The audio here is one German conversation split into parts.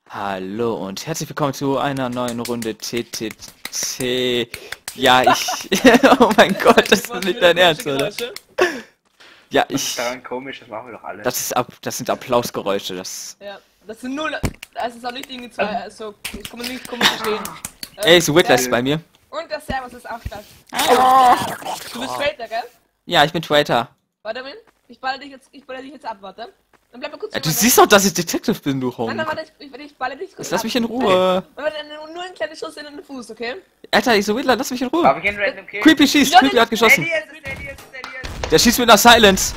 Hallo und herzlich willkommen zu einer neuen Runde TTC. Ja, ich... Oh mein Gott, das ist nicht dein Ernst, oder? Ja, Das ist daran komisch, das machen wir doch alle. Das sind Applausgeräusche, das... Ja, das sind null. Das ist auch nicht irgendwie zwei, also ich kann nicht verstehen. Ey, ist Whitless bei mir? Und der Servus ist auch stark. Du bist Traitor, gell? Ja, ich bin Traitor. Warte mal, ich balle dich jetzt ab, warte. Dann bleib mal kurz. Ja, du siehst doch, dass ich Detective bin, du Hund. Nein, warte, ich balle dich kurz Jetzt lass ab. mich in Ruhe. Warte, nur ein kleines Schuss in den Fuß, okay? Alter, ich so Whitler, lass mich in Ruhe. Aber ich einen Random Kill. Creepy schießt, Ja, Creepy hat geschossen. Aliens. Der schießt mit einer Silence.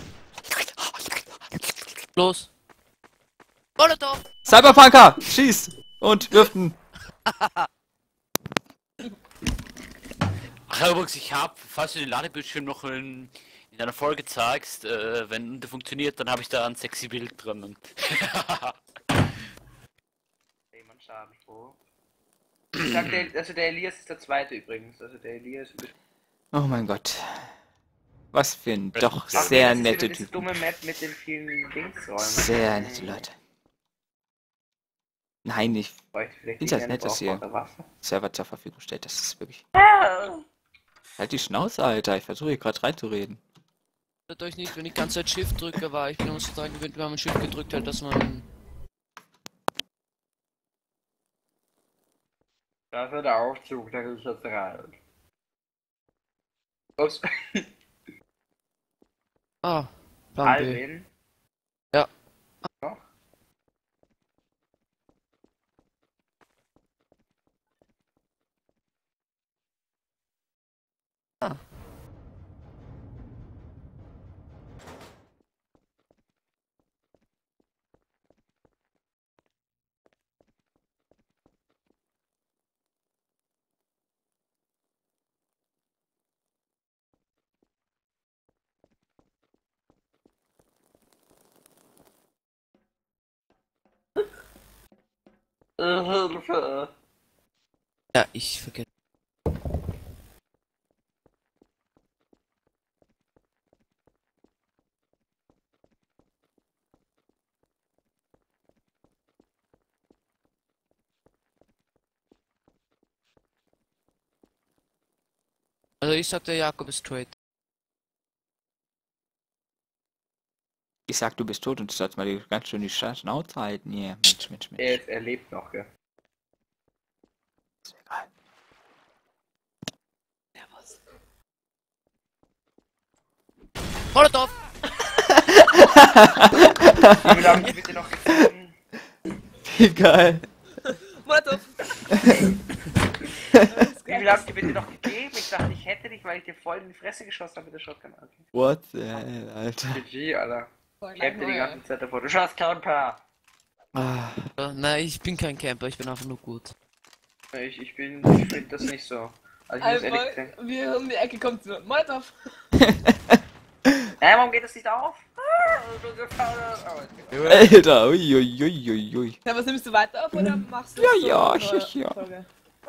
Los. Molotov! Cyberpunker, schießt und wirft einen... Ach übrigens, ich habe, falls du den Ladebildschirm noch in einer Folge zeigst, wenn der funktioniert, dann habe ich da ein sexy Bild drin. Ey, Mann, Schaden, Bro. Ich sag, der Elias ist der zweite übrigens. Also der Elias ist... Oh mein Gott. Was für ein doch Ach, sehr das ist nette wieder dieses Typen. dumme Map mit den vielen Dingsräumen. Sehr nette Leute. Nein, ich finde das nett, dass ihr Server zur Verfügung stellt. Das ist wirklich... Halt die Schnauze, Alter. Ich versuche hier gerade reinzureden. Hört euch nicht, wenn ich die ganze Zeit Shift drücke, war ich bin immer so dran gewöhnt, wenn man Shift gedrückt hat, dass man... Das wird der Aufzug, der ist jetzt rein. Los. Ah, Plan B. Alvin. Ja. Noch? Ah. Hilfe. Ja, ich vergesse. Also ich sag, der Jakob ist straight. Ich sag, du bist tot und du sollst mal ganz schön die Schnauze halten hier. Mensch. Er lebt noch, gell? Ist egal. Servus. Molotov! Wie viel haben die bitte noch gefunden? Egal. Molotov! Wie viel haben die bitte noch gegeben? Ich dachte, ich hätte dich, weil ich dir voll in die Fresse geschossen habe mit der Shotgun. Okay. What the hell, Alter. GG, Alter. Ich hab dir die ganze Zeit davor. Du schaust Counter. Ah, Nein, ich bin kein Camper, ich bin einfach nur gut. Ich finde das nicht so. Also ich muss ehrlich Einmal, sagen. wir um die Ecke kommt so. Molotov! Warum geht das nicht auf? Du gefallen. Alter, ui. Ja, was nimmst du weiter auf oder machst du Ja, so eine ja. Folge?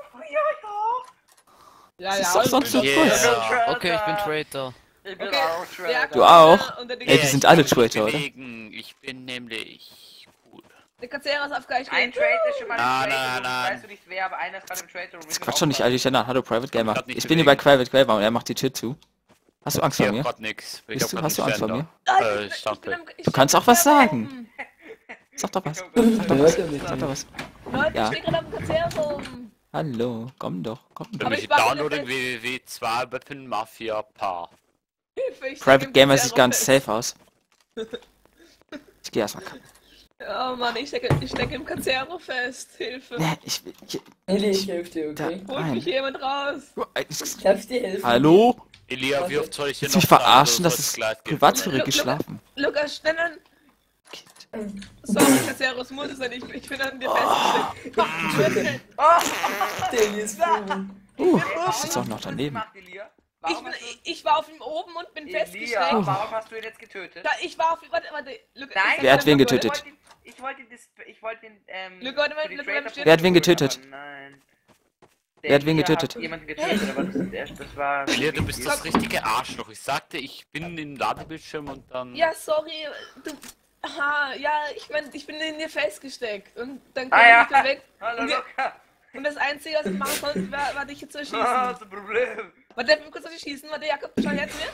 Ja. Ja, Das ist doch sonst so cool. Yeah. Okay, ich bin Traitor. Ich bin Okay. auch Traitor. Du auch? Und der Ey, die sind alle Traitor, oder? Ich bin nämlich cool. Der Kazeras auf gleich Ein Traitor ist schon mal Nein, im Traitor. nein, Room. nein. Weißt du nicht wer, aber einer ist gerade im Traitor. Room. Das quatsch doch nicht, Alter. Hallo, Private Gamer. grad nicht Ich bin hier bei bewegen. Private Gamer und er macht die Tür zu. Hast du Angst vor Ich hab mir? grad nix. Hast du Angst vor mir? Ich dachte. Du kannst auch was sagen. Sag doch was. Sag doch was. Leute, Ja. ich stehe gerade am Kazeras rum. Hallo, komm doch. Aber Nämlich ich war Downloading wieder www.2 Weapon Mafia Paar. Hilfe, ich Private steck im Gamer sieht Kazeras ganz fest. safe aus. Ich geh erstmal kacken. Oh Mann, ich stecke im Kazeras fest. Hilfe. Nee, Ellie, ich helfe dir, Da, okay? Holt mich nein. jemand raus. Ich darf dir helfen. Hallo? Elia, wie oft soll ich hier Willst du mich verarschen? Das ist privatsphäre geschlafen. Lukas, schnell an. Sorry, Kazeras muss sein. Ich bin an dir festgesteckt. Der Ellie ist froh. Das ist auch noch daneben. Ich war auf ihm oben und bin Elia, festgesteckt. warum hast du ihn jetzt getötet? Da, ich war auf ihm. Warte, Lukas. Nein, Wer hat wen getötet? Ich wollte den, Luke, warte mal, für die Luke, Traitor bleib stehen. Wer hat wen getötet? aber Nein. Wer hat wen Elia getötet? Jemanden getötet, aber das war... Elia, du bist das richtige Arschloch. Ich sagte, ich bin im Ladebildschirm und dann... Ja, sorry. Du, Aha, ja, ich meine, ich bin in dir festgesteckt. Und dann Ah kam ja. ich da weg. Hallo, Und, Luca. und das Einzige, was ich machen konnte, war dich zu Ah, erschießen. das ist ein Problem. Warte, darf ich kurz auf dich schießen? Warte, Jakob, schau her zu mir.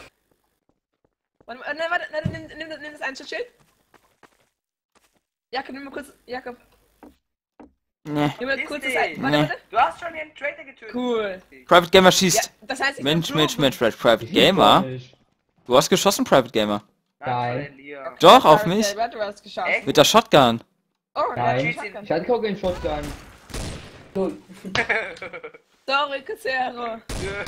Warte, nimm das Einschussschild. Jakob, nimm mal kurz, Jakob, Nee. nimm mal Ist kurz das nicht. Warte, Nee. warte. Du hast schon den Traitor getötet. Cool. Private Gamer Ja, schießt. das heißt, ich Mensch, bin Mensch, proven. Mensch, Private Gamer. Du hast geschossen, Private Gamer. Nein, Nein. Elia. Doch, auf Private mich. Gamer, du hast geschafft. Echt? Mit der Shotgun. Oh, Nein. Shotgun. Ich hatte auch keinen Shotgun. Null. Sorry, Casero.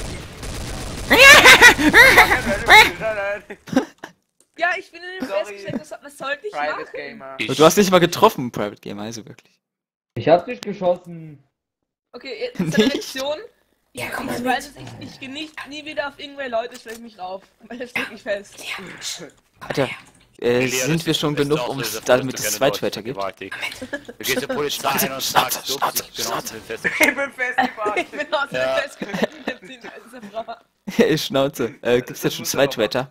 Ja, ich bin in dem Sorry. festgesteckt, was sollte ich Private machen? Gamer. Du hast nicht mal getroffen, Private Gamer, also wirklich. Ich hab nicht geschossen. Okay, jetzt Nicht? eine Lektion. Ja, komm mal Ich mit. weiß es, ich gehe nie wieder auf irgendwelche Leute, schlägt mich rauf. Weil das steht mich fest. Alter, Elias, sind wir schon du bist genug, auch um so es dieser damit es Leute, zwei gerne Traitor gibt? Leute vergewaltigt. Du gehst zur Polizei hin und sagst, ups, ich bin aus dem Fest. Ich bin festgefahren. Ich bin aus dem Ja. festgesteckt mit dieser Frau. Schnauze. Gibt's jetzt schon zwei Traitor?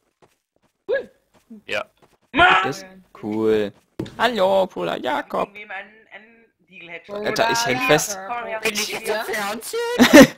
Ja. Das? Cool. Hallo, Pola Jakob. Ich nehme einen Deagle-Headshot. Alter, ich häng fest. Komm, ja, Bin ich jetzt am Fernsehen?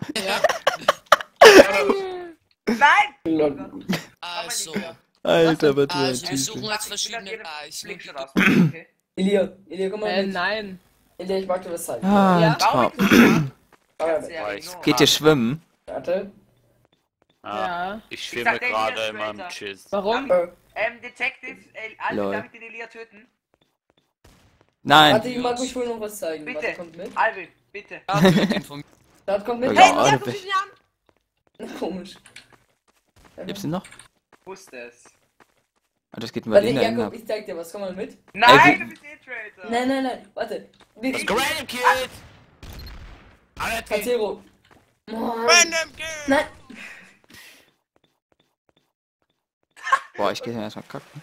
Nein! Lol. Also, Alter, was also für wir ein suchen Typ. jetzt verschiedene Bereiche. Flickshot ausmachen, okay? Elia, komm mal mit. Nein. Elia, ich mag dir was zeigen. Ah, Ja. ein Traum. Geht ihr schwimmen? Warte. Ah, ich schwimme sag, der gerade Elias in meinem Traitor. Chiss. Warum? Detective, Alter, Lol. darf ich den Elia töten? Nein. Warte, ich mag euch wohl noch was zeigen. Warte, Bitte, kommt mit. Alvin, bitte. Dort kommt mit. Ja, Hey, oh, ja, da guck bin- dich nicht an! Komisch. Gibt's ihn noch? Ich wusste es. Ah, das geht mal Warte, den Jakob, ab. ich zeig dir was. Komm mal mit. Nein, Ey, du bist Traitor. Nein. Warte. Das Random Kid! Alle Zero. Random Kill! Nein. Boah, ich geh dann erstmal kacken.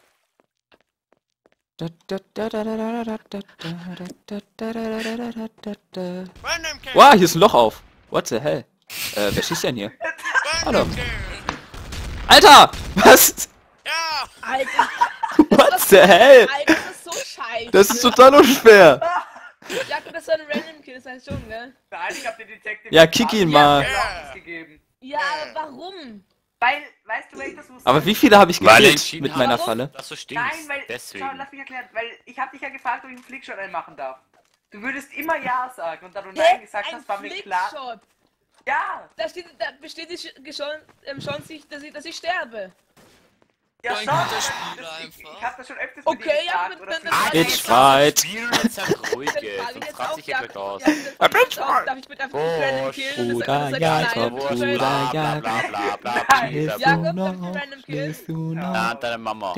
Random Kill! Wow, hier ist ein Loch auf. What the hell? Wer schießt denn hier? Hallo. Random Kill! Alter! Was? Ja! Alter, What the hell? Alter, das ist so scheiße. Das ist total unfair. Jakob, das war ein Random Kill, das heißt schon, ne? Nein, ich hab den Detective... Ja, kick ihn mal. gegeben. Ja, aber warum? Weil, weißt du, weil ich das wusste? Aber wie viele habe ich Weil er gekillt entschieden mit hat. meiner Warum? Falle? dass du stinkst. Nein, weil... Deswegen. Schau, lass mich erklären. Weil ich hab dich ja gefragt, ob ich einen Flickshot einmachen darf. Du würdest immer Ja sagen und da du Nein gesagt hast, war mir klar... Flickshot. Ja! Da besteht die Chance, dass ich sterbe. Ja, Ein schau! guter Spieler einfach. Ich hab das schon öfters Okay, mit dir ja, gefragt. dann- Oder dann- für- Bitch fight. Spielen jetzt halt ruhig, Dann ey, frage ich sonst jetzt rast auch ich ja gleich Jakob. aus. Ja, darf ich bitte einfach einen Random Kill? Bruder Das ist Jakob, ein Bruder Traitor. Bla bla Jakob. bla bla bla Nein. bla. Jakob, darf ich einen Random Kill? Schläfst du Na, noch? deine Mama.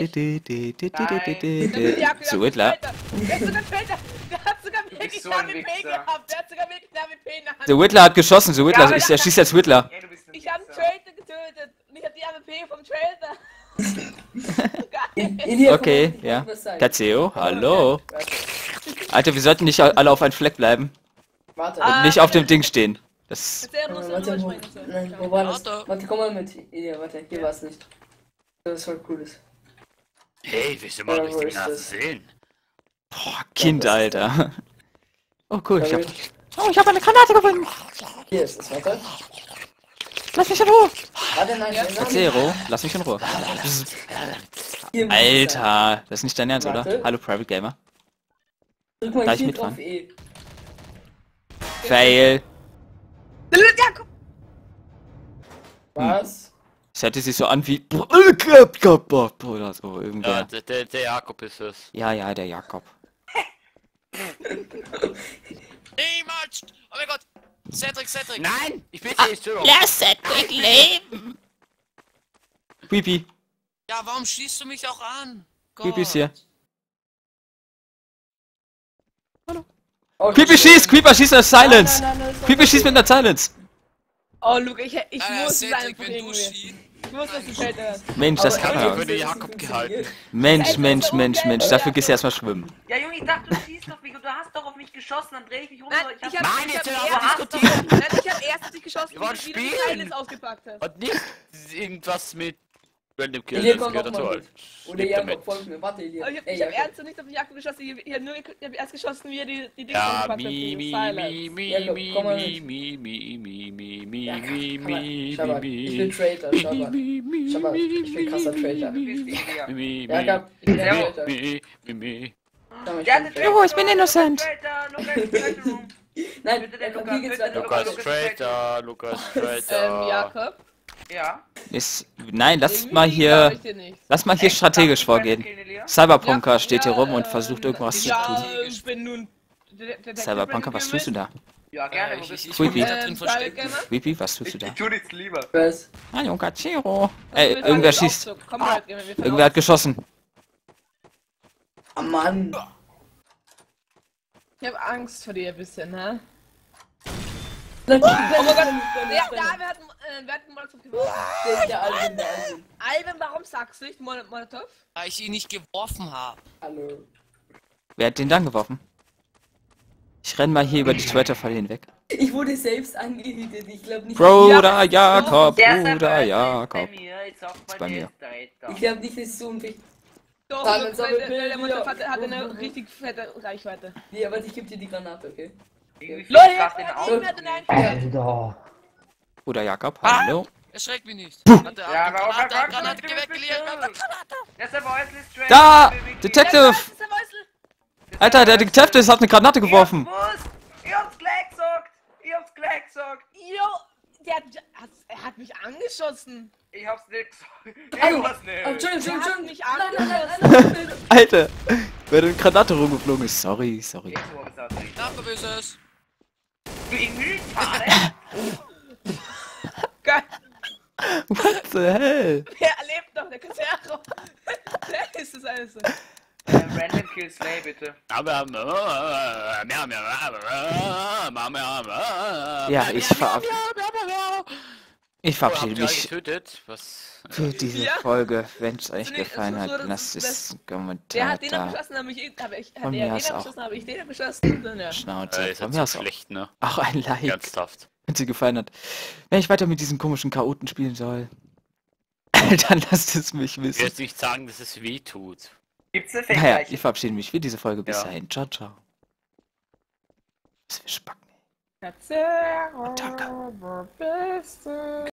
So, Hitler. Der hat sogar Traitor. Der hat sogar bist wirklich so ein AWP Wichser. gehabt. Der hat sogar wirklich AWP in der Hand. So, Whittler hat geschossen. So, Whittler, Ja, er schießt jetzt Whittler. Ey, du bist ein Ich habe einen Wichser. Traitor getötet. Und ich habe die AWP vom Traitor. Geil. Elia, Okay, komm mal, ich ja. mag dir was zeigen. Kateo, hallo. Warte. Alter, wir sollten nicht alle auf einen Fleck bleiben. Warte. Und nicht auf dem Ding stehen. Das... Warte, nein, wo war das? Warte. Warte, komm mal mit. Elia, warte, hier war es nicht. Das ist voll cooles. Hey, willst du mal Ja, durch wo die ist Nase das? sehen? Boah, Kind, Alter. Oh, cool, ich hab... David, Oh, ich hab eine Granate gefunden. hier ist es, warte. Lass mich in Ruhe. Warte, nein, nein, Zero, lass mich in Ruhe. Hier muss es sein. Alter, das ist nicht dein Ernst, oder? Warte. Hallo, Private Gamer. Drück mal Darf ich hier mitfahren? drauf E. Fail. Was? Es hörte sich so an wie... Oder so, Ja, irgendwer. der Jakob ist es. Ja, der Jakob. Niemals! Oh mein Gott! Cedric! Nein! Ich bitte dich, Zero! Lass Cedric leben! Creepy. Ja, warum schließt du mich auch an? Creepy ist hier. Oh, Creepy schießt! Creeper schießt mit Silence! Nein, Creepy schießt mit einer Silence! Oh, Luke, ich muss Cedric, einfach wenn du irgendwie. schießt. Ich muss, dass du Traitor hast. Mensch, das Aber kann ey, er. Ich würde das Jakob funktioniert. gehalten. Mensch, dafür gehst du erstmal schwimmen. Ja, Junge, ich dachte, du schießt auf mich und du hast doch auf mich geschossen, dann dreh ich mich um. Nein, so, ich hab Nein, ich jetzt hab hör erst auf zu diskutieren. Nein, ich hab erst dich geschossen, Wir wollen wie du die spielen. Silence ausgepackt hast. Und nicht irgendwas mit Random Elia, Kill, das komm gehört noch dazu mal halt. mit. Oder Lebt Jakob, damit. folgt mir. Warte, Elia. Aber ich hab Jakob. ernsthaft nicht auf die Jacke geschossen, ich hab erst geschossen, wie er die Dinge Ja, angepackt hat. mi, mi, Silence. mi, Jakob, mi, komm mal mi, mit. mi, mi, mi, mi, mi, Ja, mi, komm mal. mi, Schau mal, mi, ich bin Traitor, schau mal. Schau mal, ich bin krasser Traitor. Du bist die Elia. mi, Jakob, ich bin der Ja. Traitor. mi. Schau mal, ich Ja, bin der Traitor. Oh, ich bin innocent. Lukas, Room. Nein, Bitte den Jakob, Lukas, hier geht's bitte den weiter. Lukas Traitor, Lukas Traitor. Jakob? Ja. Nein, lass Irgendwie mal glaub hier... ich dir nicht. Lass mal hier strategisch vorgehen. Cyberpunker steht hier rum und versucht irgendwas zu Ja, tun. ich bin nun... Cyberpunker, was tust du da? Ja, gerne, wo Ich, bist ich, du? ich will mich da drin verstecken. Creepy, was tust du da? Ich tu nichts lieber. Was? Ah, Junker Chiro. Ey, irgendwer schießt. Irgendwer hat geschossen. Oh Mann. Ich hab Angst vor dir ein bisschen, ne? Oh mein Gott. Ja, wir hatten Molotov geworfen. Der Alvin, der Alvin. Alvin, warum sagst du nicht Molotov? Weil ich ihn nicht geworfen habe. Hallo. Wer hat den dann geworfen? Ich renn mal hier über die Twitter-Falle hinweg. Ich wurde selbst angehittet, ich glaube nicht. Bruder Jakob, Der Bruder Bei Jakob. mir, jetzt auch bei bei mir. mir. Ich glaube nicht, dass es so unwichtig. Doch, Dann soll wir der Molotov wieder- hat eine richtig fette Reichweite. Nee, aber ich gebe dir die Granate, okay? Irgendwie Leute, fliegt grad den jetzt Augen. hat ihn einfach... Bruder Jakob, hallo. Erschreckt mich nicht. Ja, Granate, aber Granate, geh weg, Elia. Granate. Der ist der Voiceless Train. Da! Baby. Detective! Das ist der Wäusel! Alter, der Detective hat eine Granate geworfen. Ich hab's gleich gesagt! Ich hab's gleich gesagt! Jo, er hat mich angeschossen. Ich hab's nicht gesagt. Hallo. Ich hab's Oh, nicht. Entschuldigung, Der hat Entschuldigung. mich Nein, nein, nein. Alter, wer eine Granate rumgeflogen ist. Sorry. Jetzt wo ich's ausrichte. Narkoböses. Du Müllfahre! Geil. What the hell? Wer lebt noch? Der Casero. Der ist das alles. Random Kill Slay, bitte. Ja, ich verabschiede mich Getötet? Was? für diese Ja. Folge. Wenn es euch Nee, gefallen so, hat, das lasst ist es einen Der Kommentar hat den noch da. beschossen, habe ich Von mir aus auch. beschossen, habe ich den beschossen. Dann, ja. Schnauze. Ist Von halt mir aus so auch. schlecht, ne? Auch ein Like, Ernsthaft. wenn es dir gefallen hat. Wenn ich weiter mit diesen komischen Chaoten spielen soll, dann lasst es mich Ich will wissen. jetzt nicht sagen, dass es weh tut. Gibt's eine Naja, Fähigkeit? ich verabschiede mich für diese Folge. Bis Ja. dahin. Ciao, ciao. Das wir spacken. Casero, Danke. bist du?